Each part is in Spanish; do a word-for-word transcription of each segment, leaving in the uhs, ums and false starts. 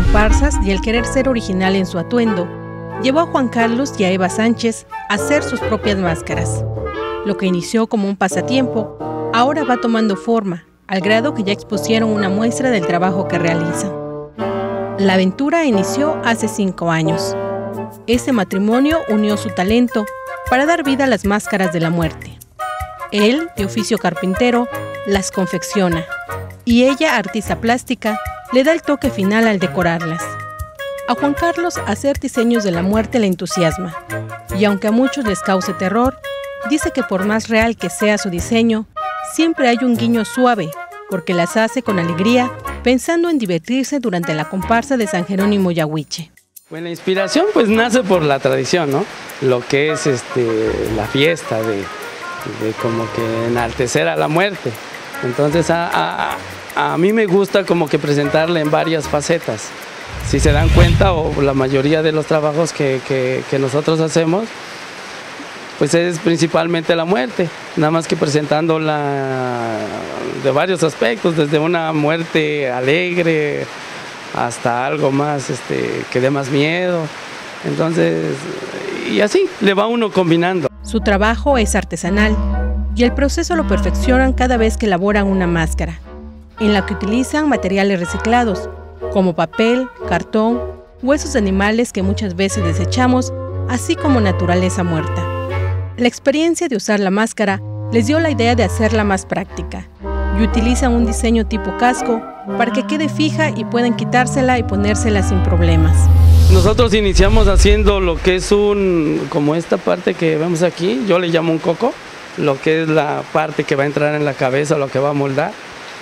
comparsas y el querer ser original en su atuendo, llevó a Juan Carlos y a Eva Sánchez a hacer sus propias máscaras. Lo que inició como un pasatiempo, ahora va tomando forma, al grado que ya expusieron una muestra del trabajo que realizan. La aventura inició hace cinco años. Ese matrimonio unió su talento para dar vida a las máscaras de la muerte. Él, de oficio carpintero, las confecciona, y ella, artista plástica, le da el toque final al decorarlas. A Juan Carlos hacer diseños de la muerte le entusiasma, y aunque a muchos les cause terror, dice que por más real que sea su diseño, siempre hay un guiño suave, porque las hace con alegría, pensando en divertirse durante la comparsa de San Jerónimo Yahuiche. Bueno, la inspiración pues nace por la tradición, ¿no? Lo que es este, la fiesta de, de como que enaltecer a la muerte. Entonces a, a, a mí me gusta como que presentarla en varias facetas. Si se dan cuenta, o la mayoría de los trabajos que, que, que nosotros hacemos, pues es principalmente la muerte, nada más que presentándola de varios aspectos, desde una muerte alegre hasta algo más este, que dé más miedo. Entonces, y así le va uno combinando. Su trabajo es artesanal y el proceso lo perfeccionan cada vez que elaboran una máscara, en la que utilizan materiales reciclados, como papel, cartón, huesos de animales que muchas veces desechamos, así como naturaleza muerta. La experiencia de usar la máscara les dio la idea de hacerla más práctica y utilizan un diseño tipo casco para que quede fija y puedan quitársela y ponérsela sin problemas. Nosotros iniciamos haciendo lo que es un, como esta parte que vemos aquí, yo le llamo un coco, lo que es la parte que va a entrar en la cabeza, lo que va a moldar.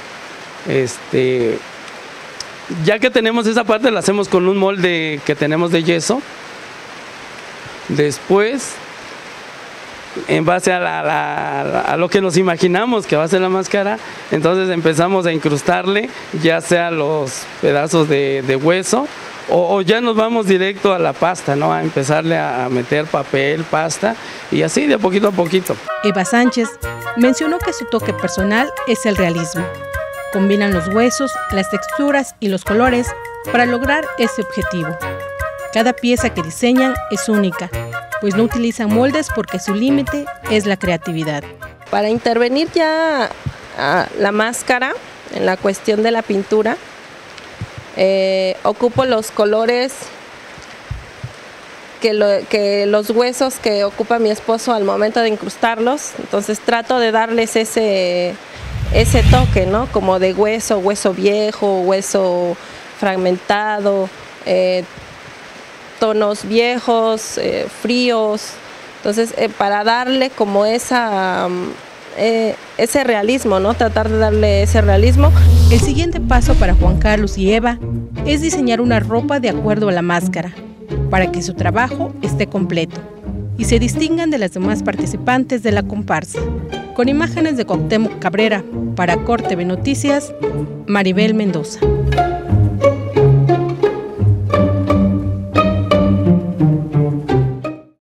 Este, ya que tenemos esa parte, la hacemos con un molde que tenemos de yeso. Después, en base a, la, la, a lo que nos imaginamos que va a ser la máscara, entonces empezamos a incrustarle ya sea los pedazos de, de hueso o, o ya nos vamos directo a la pasta, ¿no? A empezarle a meter papel, pasta y así de poquito a poquito. Eva Sánchez mencionó que su toque personal es el realismo. Combinan los huesos, las texturas y los colores para lograr ese objetivo. Cada pieza que diseñan es única, pues no utilizan moldes porque su límite es la creatividad. Para intervenir ya a la máscara, en la cuestión de la pintura, eh, ocupo los colores que, lo, que los huesos que ocupa mi esposo al momento de incrustarlos, entonces trato de darles ese, ese toque, ¿no? Como de hueso, hueso viejo, hueso fragmentado, eh, tonos viejos, eh, fríos, entonces eh, para darle como esa, eh, ese realismo, ¿no? Tratar de darle ese realismo. El siguiente paso para Juan Carlos y Eva es diseñar una ropa de acuerdo a la máscara, para que su trabajo esté completo y se distingan de las demás participantes de la comparsa. Con imágenes de Cuauhtémoc Cabrera, para Corte B Noticias, Maribel Mendoza.